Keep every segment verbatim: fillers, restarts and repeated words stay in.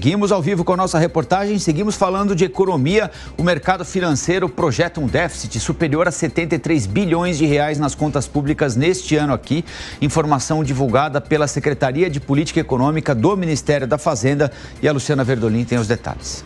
Seguimos ao vivo com a nossa reportagem, seguimos falando de economia. O mercado financeiro projeta um déficit superior a setenta e três bilhões de reais nas contas públicas neste ano aqui. Informação divulgada pela Secretaria de Política Econômica do Ministério da Fazenda, e a Luciana Verdolim tem os detalhes.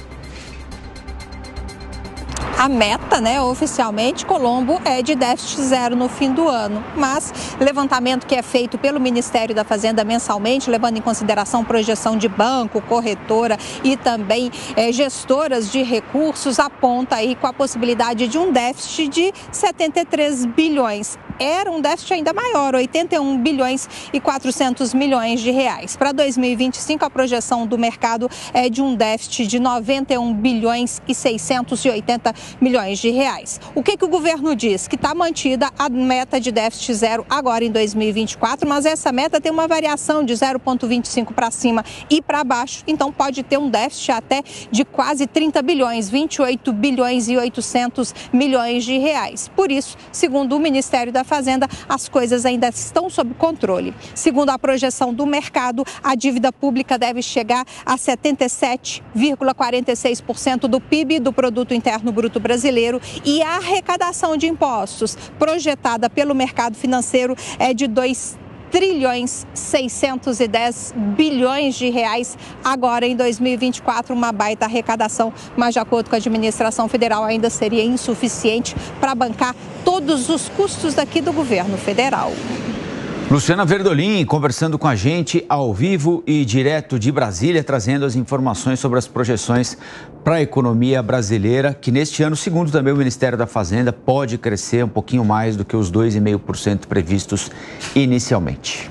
A meta, né, oficialmente, Colombo, é de déficit zero no fim do ano. Mas levantamento que é feito pelo Ministério da Fazenda mensalmente, levando em consideração projeção de banco, corretora e também é, gestoras de recursos, aponta aí com a possibilidade de um déficit de setenta e três bilhões. Era um déficit ainda maior, oitenta e um bilhões e quatrocentos milhões de reais. Para dois mil e vinte e cinco, a projeção do mercado é de um déficit de noventa e um bilhões e seiscentos e oitenta milhões de reais. O que que o governo diz? Que está mantida a meta de déficit zero agora em dois mil e vinte e quatro, mas essa meta tem uma variação de zero vírgula vinte e cinco para cima e para baixo, então pode ter um déficit até de quase trinta bilhões, vinte e oito bilhões e oitocentos milhões de reais. Por isso, segundo o Ministério da Fazenda, as coisas ainda estão sob controle. Segundo a projeção do mercado, a dívida pública deve chegar a setenta e sete vírgula quarenta e seis por cento do P I B, do Produto Interno Bruto brasileiro, e a arrecadação de impostos projetada pelo mercado financeiro é de dois trilhões seiscentos e dez bilhões de reais agora em dois mil e vinte e quatro, uma baita arrecadação, mas de acordo com a administração federal ainda seria insuficiente para bancar todos os custos daqui do governo federal. Luciana Verdolim conversando com a gente ao vivo e direto de Brasília, trazendo as informações sobre as projeções para a economia brasileira, que neste ano, segundo também o Ministério da Fazenda, pode crescer um pouquinho mais do que os dois vírgula cinco por cento previstos inicialmente.